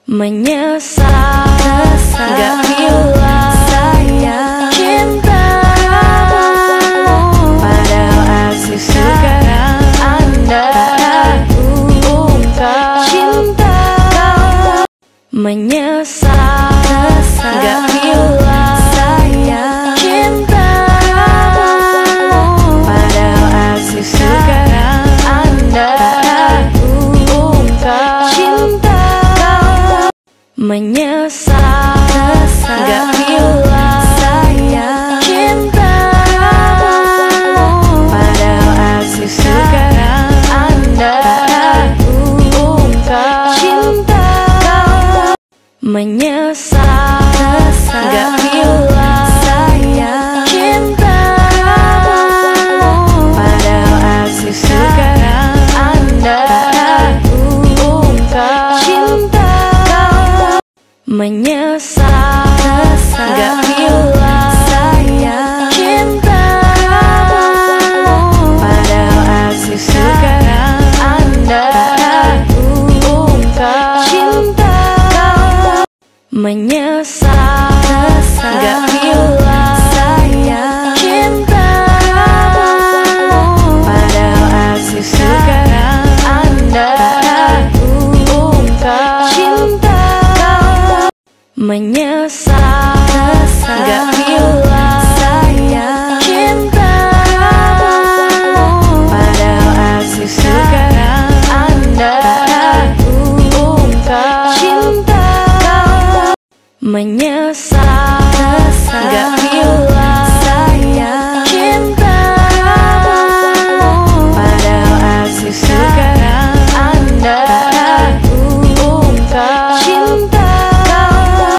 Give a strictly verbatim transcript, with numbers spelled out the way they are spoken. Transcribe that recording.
Menyesal, gak bilang saya cinta, padahal asli sekarang Anda bukan cinta. Menyesal, gak bilang saya cinta, padahal asli sekarang Anda bukan cinta. Menyesal, gak bilang saya cinta, padahal asli sekarang Anda bukan cinta. Menyesal, gak bilang saya cinta, padahal asli sekarang Anda bukan cinta. Menyesal, gak bilang saya cinta, padahal asli sekarang Anda bukan cinta. Menyesal, gak bilang saya cinta, padahal asli sekarang Anda bukan cinta. Menyesal, gak bilang saya cinta, padahal asli sekarang Anda bukan cinta. Menyesal.